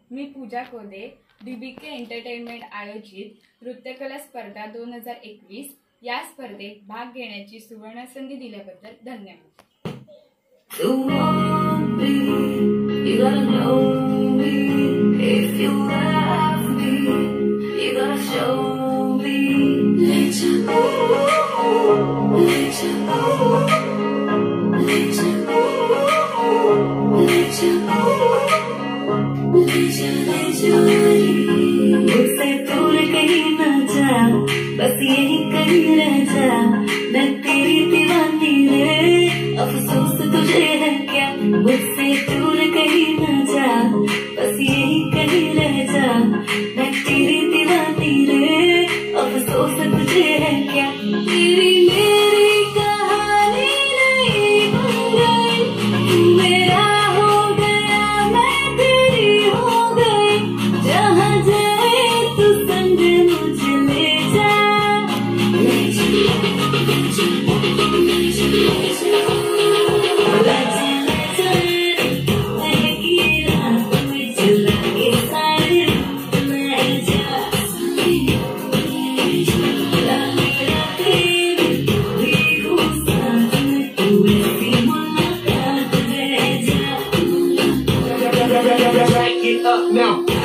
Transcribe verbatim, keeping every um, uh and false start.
मी पूजा कोदे डीबीके entertainment आयोजित नृत्यकला स्पर्धा दोन हजार एकवीस या स्पर्धेत भाग घेण्याची सुवर्ण संधी दिल्याबद्दल धन्यवाद. मुझसे दूर कहीं ना जा, बस यही कहीं रह जा. मैं तेरी दीवानी रे, अफसोस तुझे है क्या. मुझसे दूर कहीं ना जा, बस यही कहीं रह जा. मैं तेरी दीवानी रे, अफसोस तुझे है क्या. तेरी मेरी कहानी नहीं बन गई, मेरा हो गया मैं तेरी हो गई. जहाँ जाए तू संग मुझे ले जा, ले जा, ले जा, ले जा. Now